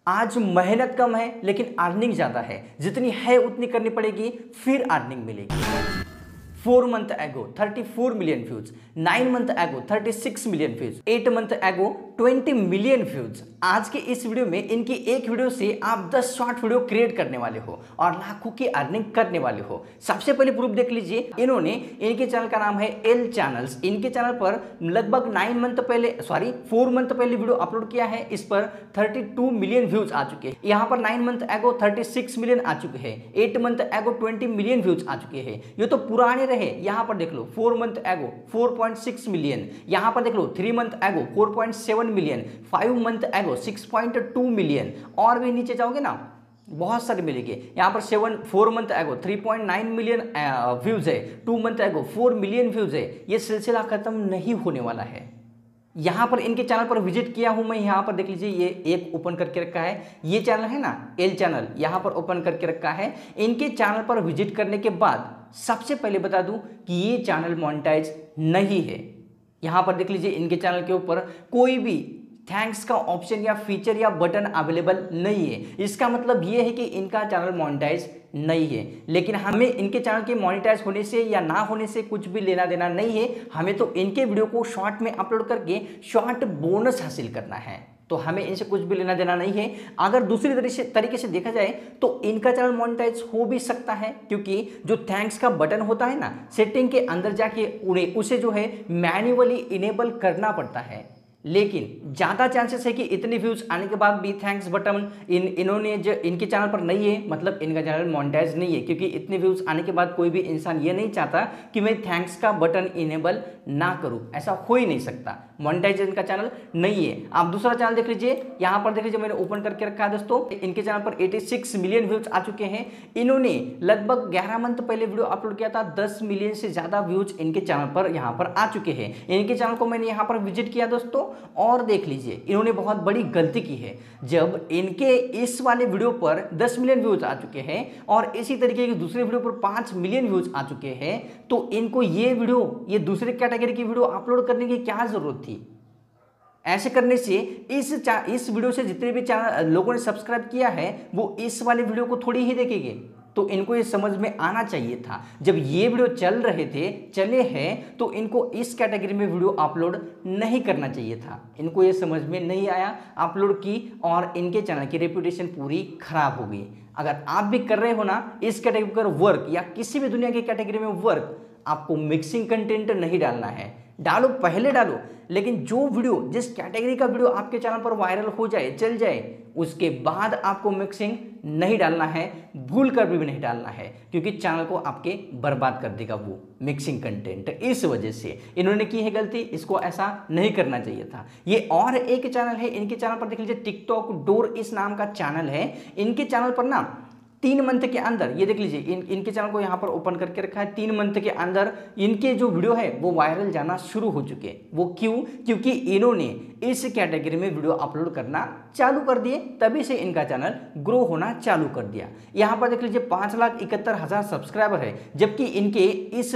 आज मेहनत कम है लेकिन अर्निंग ज़्यादा है, जितनी है उतनी करनी पड़ेगी, फिर अर्निंग मिलेगी। 4 months ago 34 million views, 9 months ago 36 million views, 8 months ago 20 million views। आज के इस वीडियो में इनकी एक वीडियो से आप 10 शॉर्ट वीडियो क्रिएट करने वाले हो और लाखों की अर्निंग करने वाले हो। सबसे पहले प्रूफ देख लीजिए, इनके चैनल का नाम है एल चैनल्स। इनके चैनल पर लगभग 4 मंथ पहले वीडियो अपलोड किया है। इस पर 32 मिलियन व्यूज आ चुके हैं। यहाँ पर 9 मंथ एगो 36 मिलियन आ चुके हैं, 8 मंथ एगो 20 मिलियन व्यूज आ चुके हैं। ये तो पुराने रहे। यहाँ पर देख लो 4 मंथ एगो 4.6 मिलियन, यहाँ पर देख लो 3 मंथ एगो 4.7 मिलियन, 5 मंथ एगो 6.2 मिलियन, और भी नीचे जाओगे ना बहुत सारे मिलेंगे। यहाँ पर 4 मंथ एगो 3.9 मिलियन व्यूज है, 2 मंथ एगो 4 मिलियन व्यूज है। ये सिलसिला खत्म नहीं होने वाला है। यहाँ पर इनके चैनल पर विजिट किया हूं मैं। यहाँ पर देख लीजिए, ये एक ओपन करके रखा है, ये चैनल है ना एल चैनल, यहाँ पर ओपन करके रखा है। इनके चैनल पर विजिट करने के बाद सबसे पहले बता दूं कि ये चैनल मोनेटाइज नहीं है। यहाँ पर देख लीजिए, इनके चैनल के ऊपर कोई भी थैंक्स का ऑप्शन या फीचर या बटन अवेलेबल नहीं है। इसका मतलब ये है कि इनका चैनल मोनेटाइज नहीं है। लेकिन हमें इनके चैनल के मोनेटाइज होने से या ना होने से कुछ भी लेना देना नहीं है। हमें तो इनके वीडियो को शॉर्ट में अपलोड करके शॉर्ट बोनस हासिल करना है, तो हमें इनसे कुछ भी लेना देना नहीं है। अगर दूसरी तरीके से देखा जाए तो इनका चैनल मोनेटाइज हो भी सकता है, क्योंकि जो थैंक्स का बटन होता है ना, सेटिंग के अंदर जाके उसे जो है मैन्युअली इनेबल करना पड़ता है। लेकिन ज़्यादा चांसेस है कि इतने व्यूज आने के बाद भी थैंक्स बटन इनके चैनल पर नहीं है, मतलब इनका चैनल मोनेटाइज नहीं है। क्योंकि इतने व्यूज आने के बाद कोई भी इंसान ये नहीं चाहता कि मैं थैंक्स का बटन इनेबल ना करूं, ऐसा हो ही नहीं सकता। मोनेटाइज इनका चैनल नहीं है। आप दूसरा चैनल देख लीजिए, यहाँ पर देख लीजिए, मैंने ओपन करके रखा है दोस्तों। इनके चैनल पर 86 मिलियन व्यूज आ चुके हैं। इन्होंने लगभग 11 मंथ पहले वीडियो अपलोड किया था, 10 मिलियन से ज्यादा व्यूज इनके चैनल पर यहाँ पर आ चुके हैं। इनके चैनल को मैंने यहाँ पर विजिट किया दोस्तों, और देख लीजिए, इन्होंने बहुत बड़ी गलती की है। जब इनके इस वाले वीडियो पर 10 मिलियन व्यूज आ चुके हैं और इसी तरीके की दूसरे वीडियो पर 5 मिलियन व्यूज आ चुके हैं, तो इनको ये दूसरे कैटेगरी की वीडियो अपलोड करने की क्या जरूरत थी। ऐसे करने से इस वीडियो से जितने भी चैनल लोगों ने सब्सक्राइब किया है वो इस वाले वीडियो को थोड़ी ही देखेंगे। तो इनको ये समझ में आना चाहिए था, जब ये वीडियो चले हैं तो इनको इस कैटेगरी में वीडियो अपलोड नहीं करना चाहिए था। इनको ये समझ में नहीं आया, अपलोड की और इनके चैनल की रेपुटेशन पूरी खराब हो गई। अगर आप भी कर रहे हो ना इस कैटेगरी पर वर्क या किसी भी दुनिया की कैटेगरी में वर्क, आपको मिक्सिंग कंटेंट नहीं डालना है। डालो, पहले डालो, लेकिन जो वीडियो जिस कैटेगरी का वीडियो आपके चैनल पर वायरल हो जाए, चल जाए, उसके बाद आपको मिक्सिंग नहीं डालना है, भूल कर भी नहीं डालना है, क्योंकि चैनल को आपके बर्बाद कर देगा वो मिक्सिंग कंटेंट। इस वजह से इन्होंने की है गलती, इसको ऐसा नहीं करना चाहिए था। ये और एक चैनल है, इनके चैनल पर देख लीजिए, टिकटॉक डोर इस नाम का चैनल है। इनके चैनल पर ना 3 मंथ के अंदर, ये देख लीजिए, इनके चैनल को यहाँ पर ओपन करके रखा है। 3 मंथ के अंदर इनके जो वीडियो है वो वायरल जाना शुरू हो चुके। वो क्यों? क्योंकि इन्होंने इस कैटेगरी में वीडियो अपलोड करना चालू कर दिए, तभी से इनका चैनल ग्रो होना चालू कर दिया। यहाँ पर देख लीजिए 5,71,000 सब्सक्राइबर है, जबकि इनके इस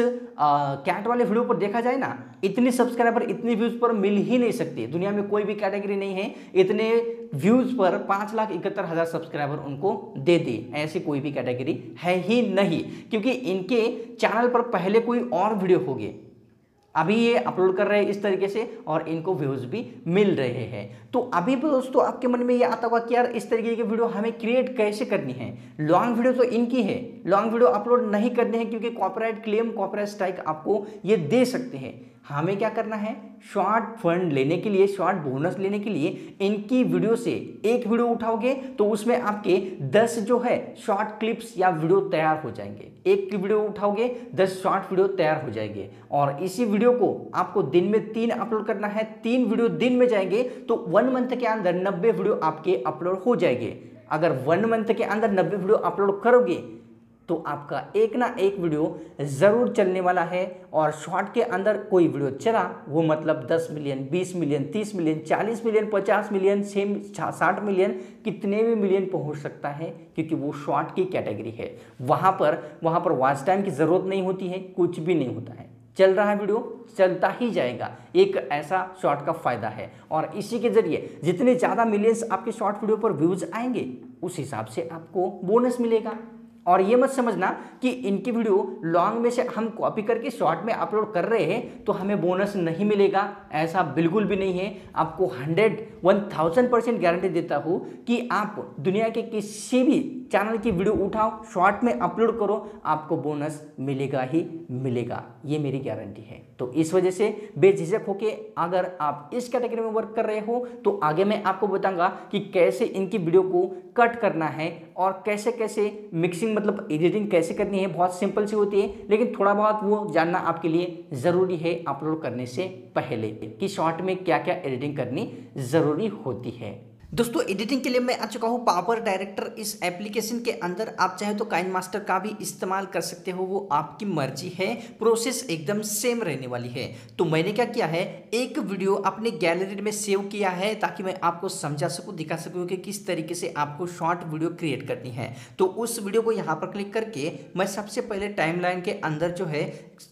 कैट वाले वीडियो पर देखा जाए ना, इतने सब्सक्राइबर इतने व्यूज पर मिल ही नहीं सकते। दुनिया में कोई भी कैटेगरी नहीं है इतने व्यूज पर 5,71,000 सब्सक्राइबर उनको दे दे, ऐसी कोई भी कैटेगरी है ही नहीं। क्योंकि इनके चैनल पर पहले कोई और वीडियो हो गए, अभी ये अपलोड कर रहे हैं इस तरीके से और इनको व्यूज भी मिल रहे हैं। तो अभी भी दोस्तों आपके मन में ये आता होगा कि यार इस तरीके की वीडियो हमें क्रिएट कैसे करनी है। लॉन्ग वीडियो तो इनकी है, लॉन्ग वीडियो अपलोड नहीं करने हैं, क्योंकि कॉपीराइट क्लेम, कॉपीराइट स्ट्राइक आपको ये दे सकते हैं। हमें क्या करना है, शॉर्ट फंड लेने के लिए, शॉर्ट बोनस लेने के लिए इनकी वीडियो से एक वीडियो उठाओगे तो उसमें आपके 10 जो है शॉर्ट क्लिप्स या वीडियो तैयार हो जाएंगे। एक की वीडियो उठाओगे 10 शॉर्ट वीडियो तैयार हो जाएंगे, और इसी वीडियो को आपको दिन में 3 अपलोड करना है। 3 वीडियो दिन में जाएंगे तो 1 मंथ के अंदर 90 वीडियो आपके अपलोड हो जाएंगे। अगर 1 मंथ के अंदर 90 वीडियो अपलोड करोगे तो आपका एक ना एक वीडियो ज़रूर चलने वाला है। और शॉर्ट के अंदर कोई वीडियो चला वो मतलब 10 million, 20 million, 30 million, 40 million, 50 million, 60 million, कितने भी मिलियन पहुंच सकता है, क्योंकि वो शॉर्ट की कैटेगरी है। वहाँ पर वॉच टाइम की ज़रूरत नहीं होती है, कुछ भी नहीं होता है। चल रहा है वीडियो, चलता ही जाएगा। एक ऐसा शॉर्ट का फायदा है और इसी के जरिए जितने ज़्यादा मिलियंस आपके शॉर्ट वीडियो पर व्यूज आएंगे उस हिसाब से आपको बोनस मिलेगा। और ये मत समझना कि इनकी वीडियो लॉन्ग में से हम कॉपी करके शॉर्ट में अपलोड कर रहे हैं तो हमें बोनस नहीं मिलेगा, ऐसा बिल्कुल भी नहीं है। आपको 1000% गारंटी देता हूँ कि आप दुनिया के किसी भी चैनल की वीडियो उठाओ, शॉर्ट में अपलोड करो, आपको बोनस मिलेगा ही मिलेगा, ये मेरी गारंटी है। तो इस वजह से बेझिझक होके अगर आप इस कैटेगरी में वर्क कर रहे हो तो आगे मैं आपको बताऊंगा कि कैसे इनकी वीडियो को कट करना है और कैसे कैसे मिक्सिंग मतलब एडिटिंग कैसे करनी है। बहुत सिंपल सी होती है, लेकिन थोड़ा बहुत वो जानना आपके लिए ज़रूरी है अपलोड करने से पहले कि शॉर्ट में क्या क्या एडिटिंग करनी ज़रूरी होती है। दोस्तों एडिटिंग के लिए मैं आ चुका हूँ पावर डायरेक्टर। इस एप्लीकेशन के अंदर आप चाहे तो काइनमास्टर का भी इस्तेमाल कर सकते हो, वो आपकी मर्जी है, प्रोसेस एकदम सेम रहने वाली है। तो मैंने क्या किया है, एक वीडियो अपने गैलरी में सेव किया है ताकि मैं आपको समझा सकूँ, दिखा सकूँ कि किस तरीके से आपको शॉर्ट वीडियो क्रिएट करनी है। तो उस वीडियो को यहाँ पर क्लिक करके मैं सबसे पहले टाइमलाइन के अंदर जो है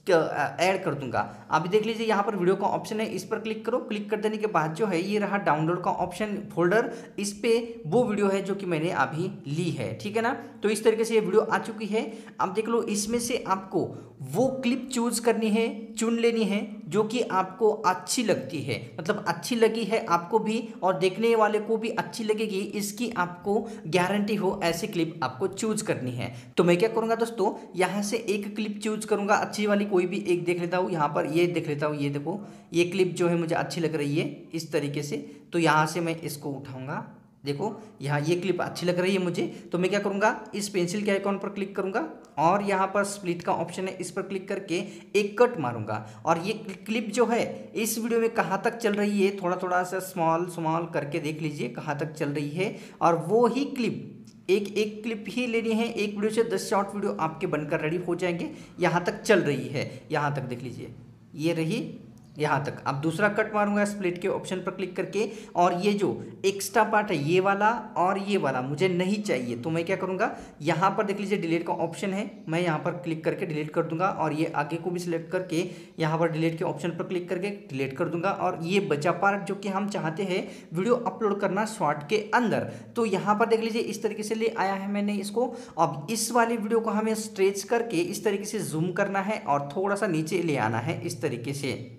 ऐड कर दूंगा। अभी देख लीजिए यहाँ पर वीडियो का ऑप्शन है, इस पर क्लिक करो। क्लिक कर देने के बाद जो है ये रहा डाउनलोड का ऑप्शन फोल्डर, इस पे वो वीडियो है जो कि मैंने अभी ली है, ठीक है ना। तो इस तरीके से ये वीडियो आ चुकी है। अब देख लो इसमें से आपको वो क्लिप चूज करनी है, चुन लेनी है जो कि आपको अच्छी लगती है, मतलब अच्छी लगी है आपको भी और देखने वाले को भी अच्छी लगेगी, इसकी आपको गारंटी हो, ऐसी क्लिप आपको चूज करनी है। तो मैं क्या करूंगा दोस्तों, यहाँ से एक क्लिप चूज करूंगा, अच्छी वाली कोई भी एक देख लेता हूँ। यहाँ पर ये देख लेता हूँ, ये देखो ये क्लिप जो है मुझे अच्छी लग रही है इस तरीके से। तो यहाँ से मैं इसको उठाऊंगा, देखो यहाँ ये क्लिप अच्छी लग रही है मुझे। तो मैं क्या करूँगा, इस पेंसिल के आइकॉन पर क्लिक करूँगा और यहाँ पर स्प्लिट का ऑप्शन है, इस पर क्लिक करके एक कट मारूंगा। और ये क्लिप जो है इस वीडियो में कहाँ तक चल रही है, थोड़ा थोड़ा सा स्मॉल करके देख लीजिए कहाँ तक चल रही है। और वो ही क्लिप एक क्लिप ही लेनी है, एक वीडियो से 10 शॉर्ट वीडियो आपके बनकर रेडी हो जाएंगे। यहाँ तक चल रही है, यहाँ तक देख लीजिए, ये रही यहाँ तक। अब दूसरा कट मारूंगा स्प्लिट के ऑप्शन पर क्लिक करके, और ये जो एक्स्ट्रा पार्ट है ये वाला और ये वाला मुझे नहीं चाहिए। तो मैं क्या करूँगा, यहाँ पर देख लीजिए डिलीट का ऑप्शन है, मैं यहाँ पर क्लिक करके डिलीट कर दूंगा। और ये आगे को भी सिलेक्ट करके यहाँ पर डिलीट के ऑप्शन पर क्लिक करके डिलीट कर दूंगा। और ये बचा पार्ट जो कि हम चाहते हैं वीडियो अपलोड करना शॉर्ट के अंदर, तो यहाँ पर देख लीजिए इस तरीके से ले आया है मैंने इसको। अब इस वाली वीडियो को हमें स्ट्रेच करके इस तरीके से जूम करना है और थोड़ा सा नीचे ले आना है इस तरीके से।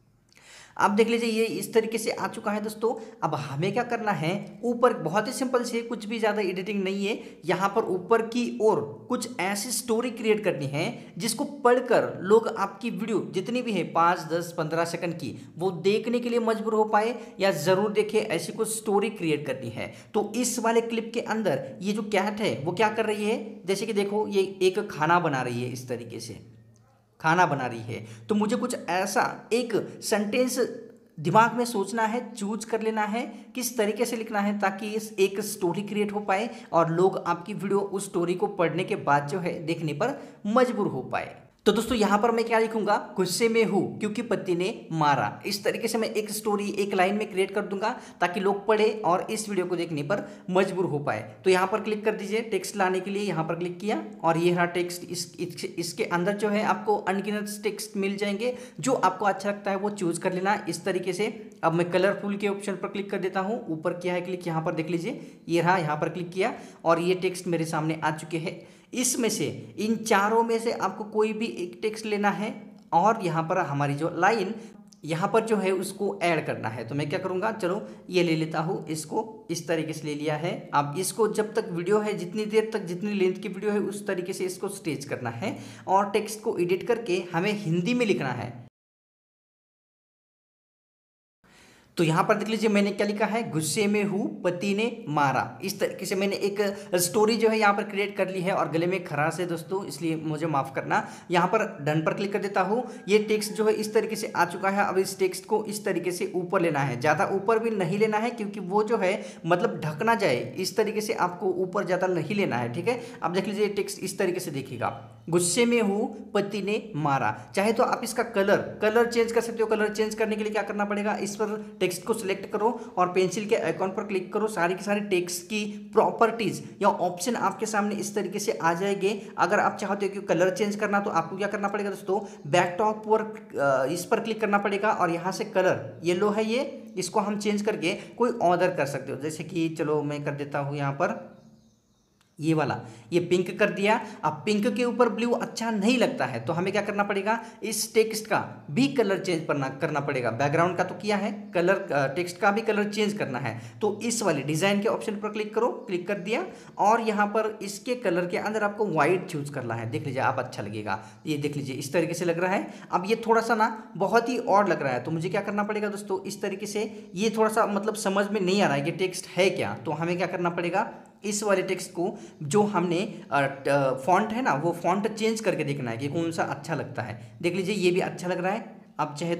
अब देख लीजिए ये इस तरीके से आ चुका है दोस्तों। अब हमें क्या करना है, ऊपर बहुत ही सिंपल से, कुछ भी ज़्यादा एडिटिंग नहीं है, यहाँ पर ऊपर की ओर कुछ ऐसी स्टोरी क्रिएट करनी है जिसको पढ़कर लोग आपकी वीडियो जितनी भी है 5, 10, 15 सेकंड की, वो देखने के लिए मजबूर हो पाए या ज़रूर देखे, ऐसी कुछ स्टोरी क्रिएट करनी है। तो इस वाले क्लिप के अंदर ये जो कैट है वो क्या कर रही है, जैसे कि देखो ये एक खाना बना रही है, इस तरीके से खाना बना रही है। तो मुझे कुछ ऐसा एक सेंटेंस दिमाग में सोचना है, चूज कर लेना है किस तरीके से लिखना है ताकि इस एक स्टोरी क्रिएट हो पाए और लोग आपकी वीडियो उस स्टोरी को पढ़ने के बाद जो है देखने पर मजबूर हो पाए। तो दोस्तों यहाँ पर मैं क्या लिखूंगा, गुस्से में हूँ क्योंकि पति ने मारा। इस तरीके से मैं एक स्टोरी एक लाइन में क्रिएट कर दूंगा ताकि लोग पढ़े और इस वीडियो को देखने पर मजबूर हो पाए। तो यहाँ पर क्लिक कर दीजिए, टेक्स्ट लाने के लिए यहाँ पर क्लिक किया और ये रहा टेक्स्ट। इसके अंदर जो है आपको अनगिनत टेक्स्ट मिल जाएंगे, जो आपको अच्छा लगता है वो चूज कर लेना इस तरीके से। अब मैं कलरफुल के ऑप्शन पर क्लिक कर देता हूँ, ऊपर किया है क्लिक, यहाँ पर देख लीजिए ये रहा, यहाँ पर क्लिक किया और ये टेक्स्ट मेरे सामने आ चुके हैं। इसमें से इन चारों में से आपको कोई भी एक टेक्स्ट लेना है और यहाँ पर हमारी जो लाइन यहाँ पर जो है उसको ऐड करना है। तो मैं क्या करूँगा, चलो ये ले लेता हूँ, इसको इस तरीके से ले लिया है। अब इसको जब तक वीडियो है, जितनी देर तक जितनी लेंथ की वीडियो है उस तरीके से इसको स्टेज करना है और टेक्स्ट को एडिट करके हमें हिंदी में लिखना है। तो यहाँ पर देख लीजिए मैंने क्या लिखा है, गुस्से में हूँ पति ने मारा। इस तरीके से मैंने एक स्टोरी जो है यहाँ पर क्रिएट कर ली है और गले में खराश है दोस्तों, इसलिए मुझे माफ़ करना। यहाँ पर डन पर क्लिक कर देता हूँ। ये टेक्स्ट जो है इस तरीके से आ चुका है। अब इस टेक्स्ट को इस तरीके से ऊपर लेना है, ज़्यादा ऊपर भी नहीं लेना है क्योंकि वो जो है मतलब ढक ना जाए, इस तरीके से आपको ऊपर ज़्यादा नहीं लेना है, ठीक है। अब देख लीजिए टेक्स्ट इस तरीके से देखिएगा, गुस्से में हूँ पति ने मारा। चाहे तो आप इसका कलर चेंज कर सकते हो। कलर चेंज करने के लिए क्या करना पड़ेगा, इस पर टेक्स्ट को सिलेक्ट करो और पेंसिल के आइकॉन पर क्लिक करो। सारी की सारी टेक्स्ट की प्रॉपर्टीज या ऑप्शन आपके सामने इस तरीके से आ जाएंगे। अगर आप चाहते हो कि कलर चेंज करना तो आपको क्या करना पड़ेगा दोस्तों, बैक टॉप पर इस पर क्लिक करना पड़ेगा और यहाँ से कलर येलो है ये, इसको हम चेंज करके कोई ऑर्डर कर सकते हो। जैसे कि चलो मैं कर देता हूँ यहाँ पर ये वाला, ये पिंक कर दिया। अब पिंक के ऊपर ब्लू अच्छा नहीं लगता है तो हमें क्या करना पड़ेगा, इस टेक्स्ट का भी कलर चेंज करना पड़ेगा। बैकग्राउंड का तो किया है, कलर टेक्स्ट का भी कलर चेंज करना है तो इस वाले डिजाइन के ऑप्शन पर क्लिक करो, क्लिक कर दिया और यहाँ पर इसके कलर के अंदर आपको व्हाइट चूज करना है। देख लीजिए आप, अच्छा लगेगा ये, देख लीजिए इस तरीके से लग रहा है। अब ये थोड़ा सा ना बहुत ही ऑड लग रहा है तो मुझे क्या करना पड़ेगा दोस्तों, इस तरीके से ये थोड़ा सा मतलब समझ में नहीं आ रहा है कि टेक्स्ट है क्या, तो हमें क्या करना पड़ेगा, इस वाले टेक्स्ट को जो हमने फॉन्ट है ना वो फॉन्ट चेंज करके देखना है कि कौन सा अच्छा लगता है। देख लीजिए ये भी अच्छा लग रहा है। अब चाहे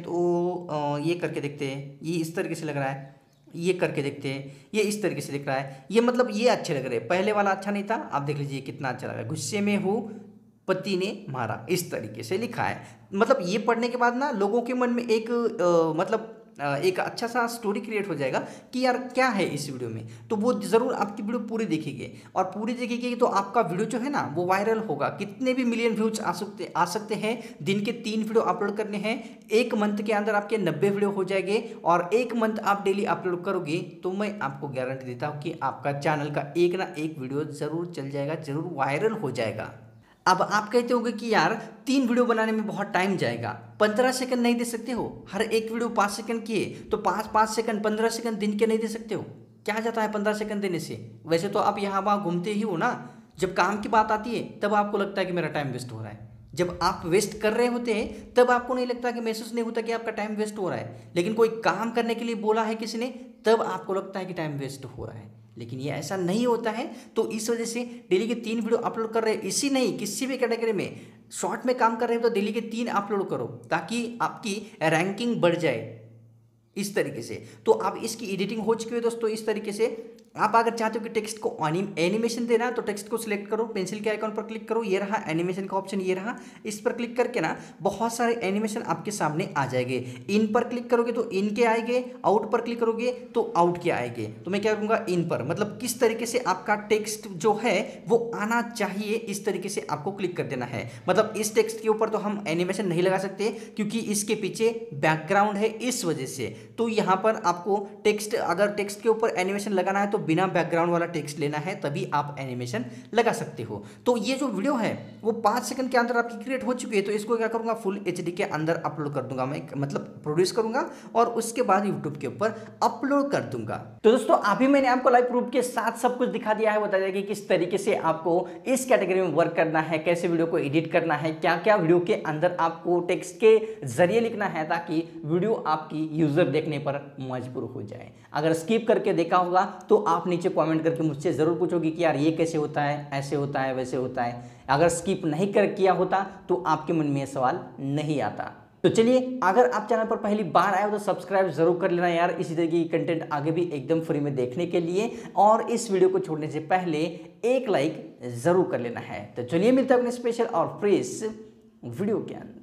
तो ये करके देखते हैं, ये इस तरीके से लग रहा है, ये करके देखते हैं, ये इस तरीके से दिख रहा है। ये मतलब ये अच्छे लग रहे हैं, पहले वाला अच्छा नहीं था। आप देख लीजिए कितना अच्छा लग रहा है, गुस्से में हूँ पति ने मारा, इस तरीके से लिखा है। मतलब ये पढ़ने के बाद ना लोगों के मन में एक मतलब एक अच्छा सा स्टोरी क्रिएट हो जाएगा कि यार क्या है इस वीडियो में, तो वो ज़रूर आपकी वीडियो पूरी देखेंगे और पूरी देखेंगे तो आपका वीडियो जो है ना वो वायरल होगा। कितने भी मिलियन व्यूज आ सकते हैं। दिन के 3 वीडियो अपलोड करने हैं, 1 मंथ के अंदर आपके 90 वीडियो हो जाएंगे और 1 मंथ आप डेली अपलोड करोगे तो मैं आपको गारंटी देता हूँ कि आपका चैनल का एक ना एक वीडियो ज़रूर चल जाएगा, ज़रूर वायरल हो जाएगा। अब आप कहते होंगे कि यार 3 वीडियो बनाने में बहुत टाइम जाएगा, 15 सेकंड नहीं दे सकते हो, हर एक वीडियो 5 सेकंड की है तो 5 सेकंड 15 सेकंड दिन के नहीं दे सकते हो, क्या जाता है 15 सेकंड देने से। वैसे तो आप यहाँ वहाँ घूमते ही हो ना, जब काम की बात आती है तब आपको लगता है कि मेरा टाइम वेस्ट हो रहा है। जब आप वेस्ट कर रहे होते हैं तब आपको नहीं लगता, कि महसूस नहीं होता कि आपका टाइम वेस्ट हो रहा है। लेकिन कोई काम करने के लिए बोला है किसी ने तब आपको लगता है कि टाइम वेस्ट हो रहा है, लेकिन ये ऐसा नहीं होता है। तो इस वजह से डेली के 3 वीडियो अपलोड कर रहे हैं, इसी नहीं किसी भी कैटेगरी में शॉर्ट में काम कर रहे हो तो डेली के 3 अपलोड करो ताकि आपकी रैंकिंग बढ़ जाए इस तरीके से। तो अब इसकी एडिटिंग हो चुकी है दोस्तों इस तरीके से। आप अगर चाहते हो कि टेक्स्ट को एनिमेशन देना है तो टेक्स्ट को सिलेक्ट करो, पेंसिल के आइकॉन पर क्लिक करो, ये रहा एनिमेशन का ऑप्शन, ये रहा, इस पर क्लिक करके ना बहुत सारे एनिमेशन आपके सामने आ जाएंगे। इन पर क्लिक करोगे तो इन के आएंगे, आउट पर क्लिक करोगे तो आउट के आएंगे। तो मैं क्या करूँगा इन पर, मतलब किस तरीके से आपका टेक्स्ट जो है वो आना चाहिए इस तरीके से आपको क्लिक कर देना है। मतलब इस टेक्स्ट के ऊपर तो हम एनिमेशन नहीं लगा सकते क्योंकि इसके पीछे बैकग्राउंड है इस वजह से। तो यहाँ पर आपको टेक्स्ट, अगर टेक्स्ट के ऊपर एनिमेशन लगाना है तो बिना बैकग्राउंड वाला टेक्स्ट लेना है तभी आप एनिमेशन लगा सकते हो। तो ये जो वीडियो है वो 5 सेकंड के अंदर आपकी क्रिएट हो चुकी है। तो इसको क्या करूंगा, फुल HD के अंदर अपलोड कर दूंगा मैं, मतलब प्रोड्यूस करूंगा और उसके बाद यूट्यूब के ऊपर अपलोड कर दूंगा। तो दोस्तों अभी मैंने आपको लाइव प्रूफ के साथ सब कुछ दिखा दिया है, बता दिया कि किस तरीके से आपको इस कैटेगरी में वर्क करना है, कैसे वीडियो को एडिट करना है, क्या क्या वीडियो के अंदर आपको टेक्स्ट के जरिए लिखना है ताकि वीडियो आपकी यूजर देखने पर मजबूर हो जाए। अगर स्किप करके देखा होगा तो आप नीचे कमेंट करके मुझसे ज़रूर पूछोगे कि यार ये कैसे होता है, ऐसे होता है, वैसे होता है। अगर स्किप नहीं कर किया होता तो आपके मन में ये सवाल नहीं आता। तो चलिए, अगर आप चैनल पर पहली बार आए हो तो सब्सक्राइब जरूर कर लेना यार, इसी तरह की कंटेंट आगे भी एकदम फ्री में देखने के लिए। और इस वीडियो को छोड़ने से पहले एक लाइक जरूर कर लेना है। तो चलिए मिलते हैं अपने स्पेशल और फ्रेश वीडियो के अंदर।